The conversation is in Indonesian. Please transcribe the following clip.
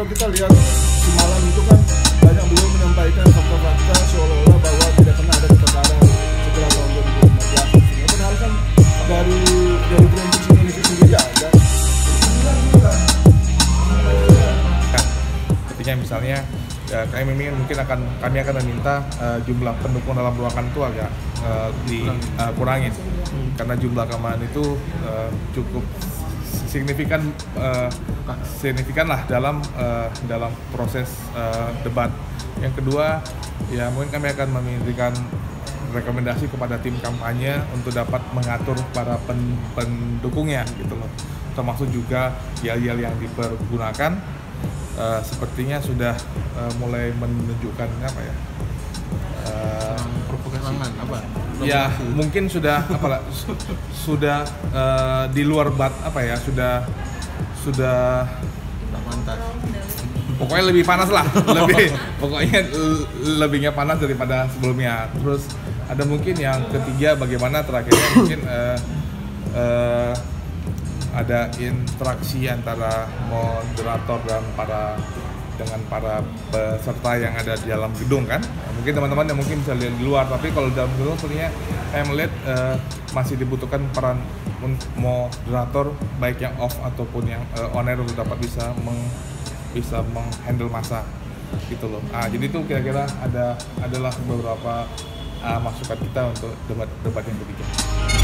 kalau kita lihat semalam itu kan banyak beliau menyampaikan fakta-fakta seolah-olah bahwa tidak pernah ada kebakaran setelah tahun 2015. Padahal kan dari prediksi Indonesia sendiri ada. Ketika misalnya kami akan meminta jumlah pendukung dalam ruangan itu agak dikurangin karena jumlah keamanan itu cukup signifikan lah dalam proses debat. Yang kedua, ya mungkin kami akan memberikan rekomendasi kepada tim kampanye untuk dapat mengatur para pendukungnya gitu loh. Termasuk juga yel-yel yang dipergunakan sepertinya sudah mulai menunjukkan apa ya? Provokasi apa? Ya mungkin sudah di luar sudah tak pantas. Pokoknya lebih panas lah, lebihnya panas daripada sebelumnya. Terus ada mungkin yang ketiga, bagaimana terakhirnya mungkin ada interaksi antara moderator dan dengan para peserta yang ada di dalam gedung kan. Mungkin teman-teman yang mungkin bisa lihat di luar, tapi kalau dalam gedung sebenarnya saya melihat masih dibutuhkan peran moderator baik yang off ataupun yang on air untuk dapat bisa menghandle massa gitu loh. Jadi itu kira-kira adalah beberapa masukan kita untuk debat yang ketiga.